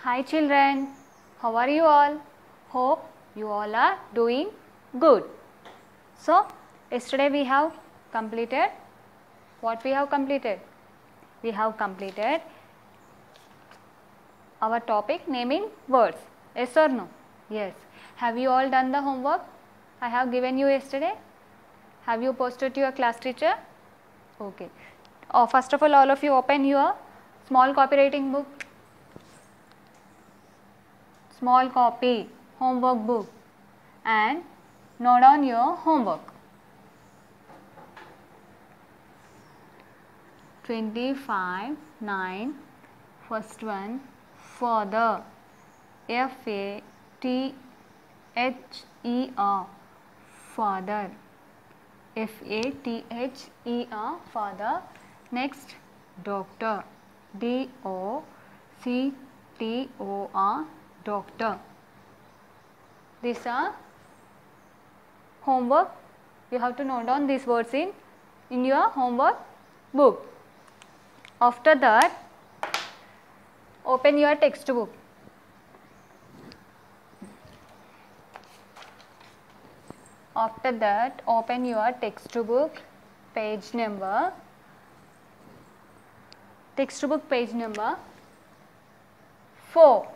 Hi children, how are you all? Hope you all are doing good. So, yesterday we have completed what we have completed? We have completed our topic naming words. Yes or no? Yes. Have you all done the homework I have given you yesterday? Have you posted to your class teacher? Okay. First of all of you open your small copywriting book. Small copy homework book and note down your homework. 25:9 first one father F-A-T-H-E-R father F-A-T-H-E-R father. Next doctor D-O-C-T-O-R doctor. These are homework. You have to note down these words in your homework book. After that, open your textbook. After that, open your textbook page number. Textbook page number 4.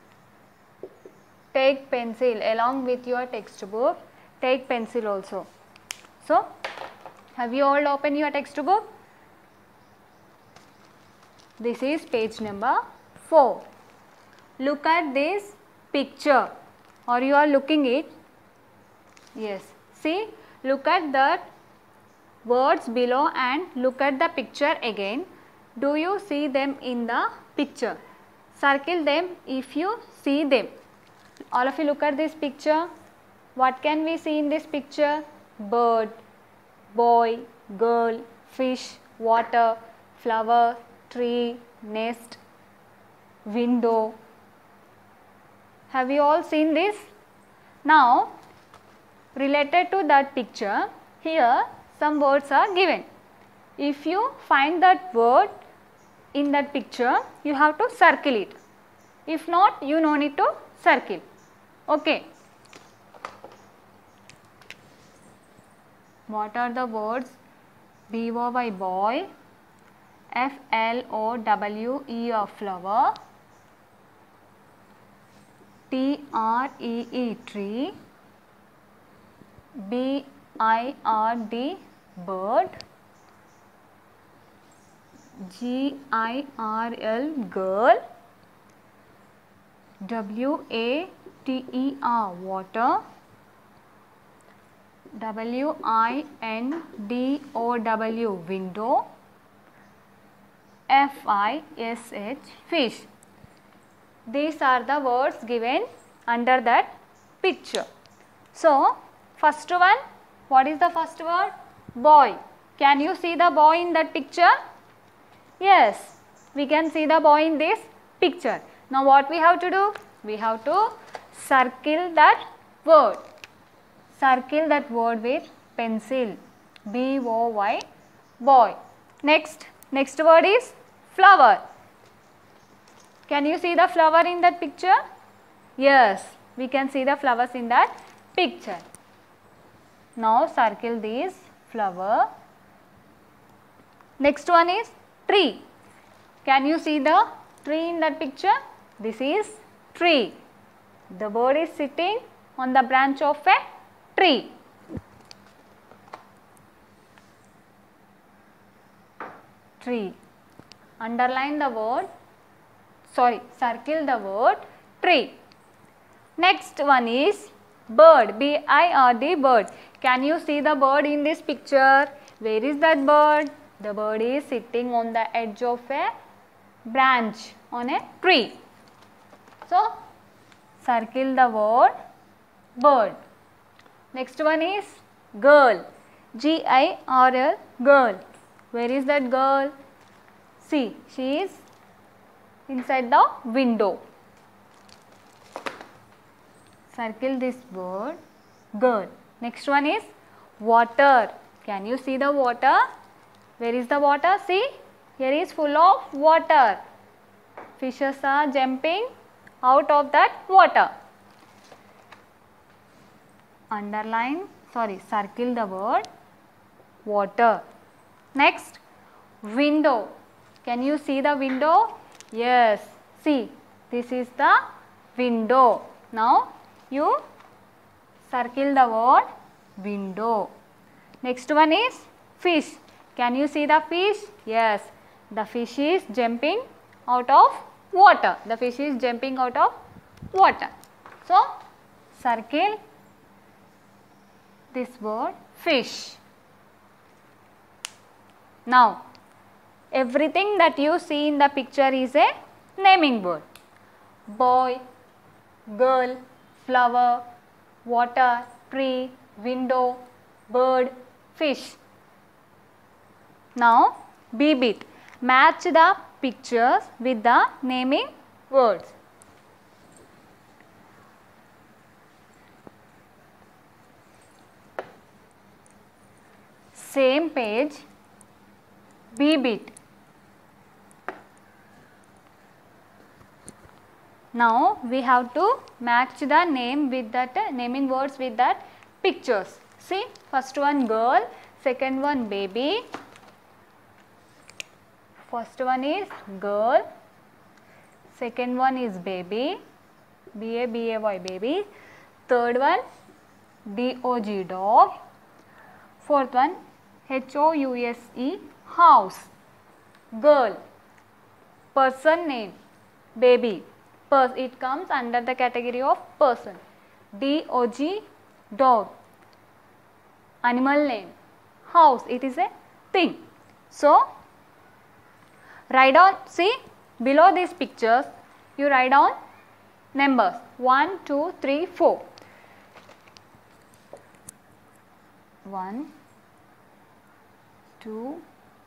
Take pencil along with your textbook. Take pencil also. So, have you all opened your textbook? This is page number 4. Look at this picture. Or you are looking it? Yes. See, look at the words below and look at the picture again. Do you see them in the picture? Circle them if you see them. All of you look at this picture. What can we see in this picture? Bird, boy, girl, fish, water, flower, tree, nest, window. Have you all seen this? Now, related to that picture, here some words are given. If you find that word in that picture, you have to circle it. If not, you no need to circle. Okay. What are the words? B-O-Y boy, F-L-O-W-E of flower, T-R-E-E tree, B-I-R-D bird, G-I-R-L girl, W-A-T-E-R water, W-I-N-D-O-W window, F-I-S-H fish. These are the words given under that picture. So, first one, what is the first word? Boy. Can you see the boy in that picture? Yes, we can see the boy in this picture. Now, what we have to do? We have to circle that word. Circle that word with pencil. B-O-Y, boy. Next word is flower. Can you see the flower in that picture? Yes, we can see the flowers in that picture. Now, circle this flower. Next one is tree. Can you see the tree in that picture? This is tree. The bird is sitting on the branch of a tree. Tree. Underline the word, circle the word tree. Next one is bird, B-I-R-D bird. Can you see the bird in this picture? Where is that bird? The bird is sitting on the edge of a branch on a tree. So, circle the word bird. Next one is girl, G-I-R-L girl. Where is that girl? See, she is inside the window. Circle this word girl. Next one is water. Can you see the water? Where is the water? See, here is full of water. Fishes are jumping out of that water. Underline, circle the word water. Next, window. Can you see the window? Yes, see, this is the window. Now you circle the word window. Next one is fish. Can you see the fish? Yes, the fish is jumping out of water. The fish is jumping out of water. So, circle this word fish. Now, everything that you see in the picture is a naming word. Boy, girl, flower, water, tree, window, bird, fish. Now, B-bit. Match the pictures with the naming words. Same page, B-bit. Now we have to match the name with that naming words with that pictures. See, first one girl, second one baby. First one is girl, second one is baby, B-A-B-A-Y baby. Third one D-O-G dog. Fourth one H-O-U-S-E house. Girl, person name baby. It comes under the category of person. D-O-G dog. Animal name house, it is a thing. So, write down, see below these pictures you write down numbers 1, 2, 3, 4. 1, 2,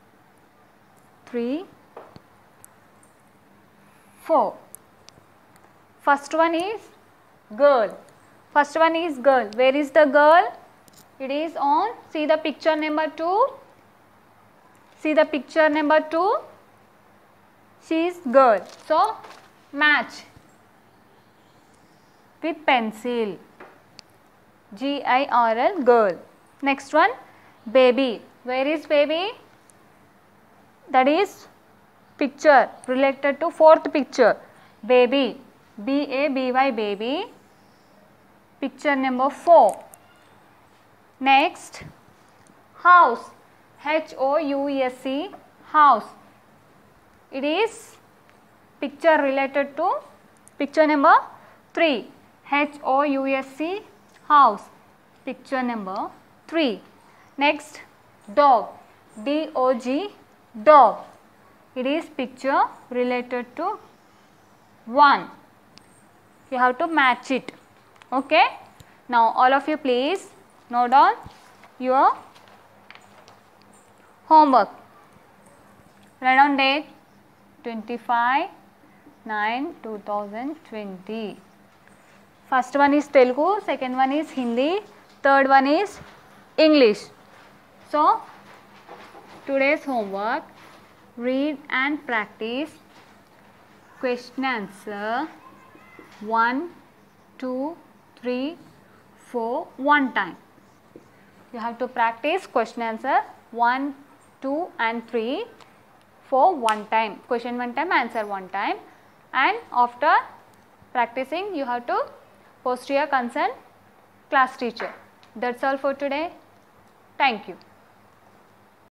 3, 4. First one is girl. First one is girl. Where is the girl? It is on, see the picture number 2. See the picture number 2. She is girl. So, match with pencil. G-I-R-L, girl. Next one, baby. Where is baby? That is picture related to fourth picture. Baby. B-A-B-Y, baby. Picture number 4. Next, house. H-O-U-S-E, house. It is picture related to picture number 3. H-O-U-S-E, house. Picture number 3. Next, dog. D-O-G, dog. It is picture related to 1. You have to match it. Okay. Now, all of you please note down your homework. Write down date 25/9/2020. First one is Telugu, second one is Hindi, third one is English. So, today's homework, read and practice question answer 1, 2, 3, 4 one time. You have to practice question answer 1, 2 and 3 for one time. Question one time, answer one time, and after practicing you have to post to your concerned class teacher. That's all for today. Thank you.